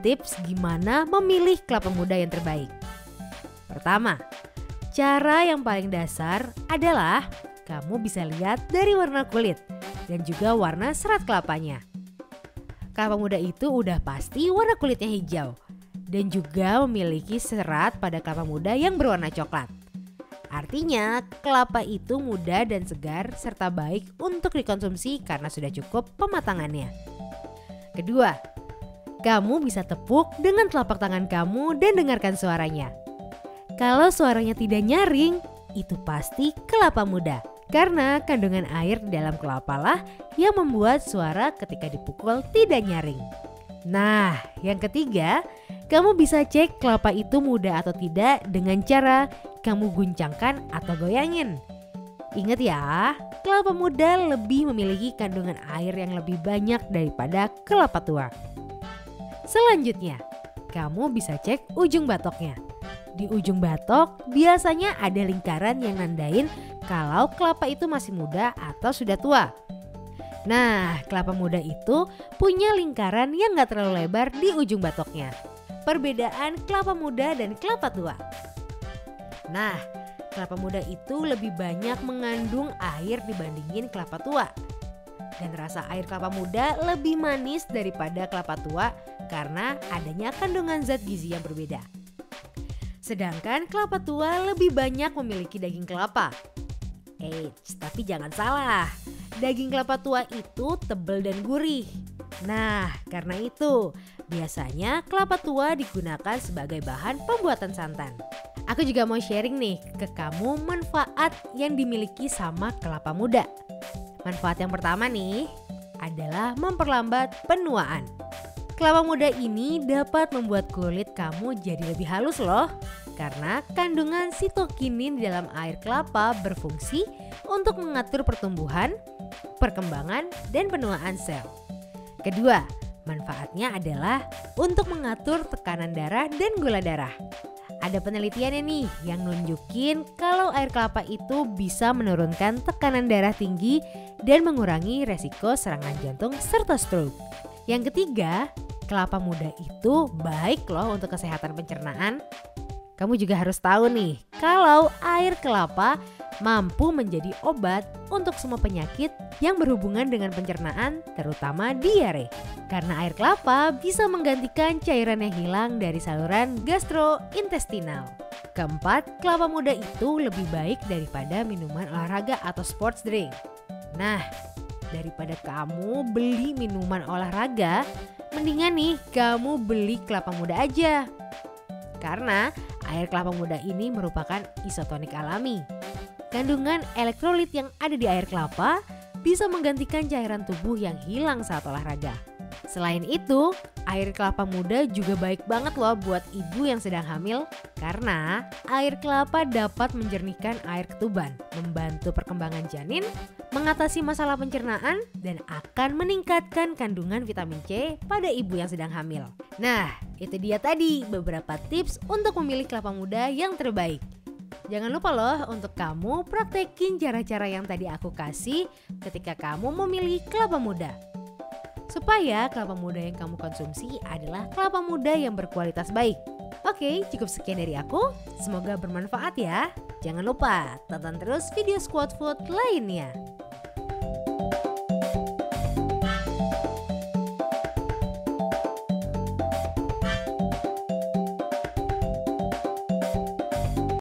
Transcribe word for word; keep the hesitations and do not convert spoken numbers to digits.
tips gimana memilih kelapa muda yang terbaik. Pertama, cara yang paling dasar adalah kamu bisa lihat dari warna kulit dan juga warna serat kelapanya. Kelapa muda itu udah pasti warna kulitnya hijau dan juga memiliki serat pada kelapa muda yang berwarna coklat. Artinya kelapa itu muda dan segar serta baik untuk dikonsumsi karena sudah cukup pematangannya. Kedua, kamu bisa tepuk dengan telapak tangan kamu dan dengarkan suaranya. Kalau suaranya tidak nyaring, itu pasti kelapa muda. Karena kandungan air di dalam kelapa lah yang membuat suara ketika dipukul tidak nyaring. Nah, yang ketiga, kamu bisa cek kelapa itu muda atau tidak dengan cara kamu guncangkan atau goyangin. Ingat ya, kelapa muda lebih memiliki kandungan air yang lebih banyak daripada kelapa tua. Selanjutnya, kamu bisa cek ujung batoknya. Di ujung batok biasanya ada lingkaran yang nandain kalau kelapa itu masih muda atau sudah tua. Nah, kelapa muda itu punya lingkaran yang gak terlalu lebar di ujung batoknya. Perbedaan kelapa muda dan kelapa tua. Nah, kelapa muda itu lebih banyak mengandung air dibandingin kelapa tua. Dan rasa air kelapa muda lebih manis daripada kelapa tua karena adanya kandungan zat gizi yang berbeda. Sedangkan kelapa tua lebih banyak memiliki daging kelapa. Eits, tapi jangan salah, daging kelapa tua itu tebal dan gurih. Nah, karena itu biasanya kelapa tua digunakan sebagai bahan pembuatan santan. Aku juga mau sharing nih ke kamu manfaat yang dimiliki sama kelapa muda. Manfaat yang pertama nih adalah memperlambat penuaan. Kelapa muda ini dapat membuat kulit kamu jadi lebih halus loh. Karena kandungan sitokinin di dalam air kelapa berfungsi untuk mengatur pertumbuhan, perkembangan, dan penuaan sel. Kedua, manfaatnya adalah untuk mengatur tekanan darah dan gula darah. Ada penelitiannya nih yang nunjukin kalau air kelapa itu bisa menurunkan tekanan darah tinggi dan mengurangi resiko serangan jantung serta stroke. Yang ketiga, kelapa muda itu baik loh untuk kesehatan pencernaan. Kamu juga harus tahu nih, kalau air kelapa mampu menjadi obat untuk semua penyakit yang berhubungan dengan pencernaan, terutama diare. Karena air kelapa bisa menggantikan cairan yang hilang dari saluran gastrointestinal. Keempat, kelapa muda itu lebih baik daripada minuman olahraga atau sports drink. Nah, daripada kamu beli minuman olahraga, mendingan nih kamu beli kelapa muda aja. Karena air kelapa muda ini merupakan isotonik alami. Kandungan elektrolit yang ada di air kelapa bisa menggantikan cairan tubuh yang hilang saat olahraga. Selain itu, air kelapa muda juga baik banget loh buat ibu yang sedang hamil. Karena air kelapa dapat menjernihkan air ketuban, membantu perkembangan janin, mengatasi masalah pencernaan, dan akan meningkatkan kandungan vitamin C pada ibu yang sedang hamil. Nah, itu dia tadi beberapa tips untuk memilih kelapa muda yang terbaik. Jangan lupa loh untuk kamu praktekin cara-cara yang tadi aku kasih ketika kamu memilih kelapa muda. Supaya kelapa muda yang kamu konsumsi adalah kelapa muda yang berkualitas baik. Oke, cukup sekian dari aku. Semoga bermanfaat ya. Jangan lupa tonton terus video Squad Food lainnya.